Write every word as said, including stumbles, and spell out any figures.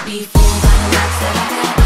be fooled by the looks that I got.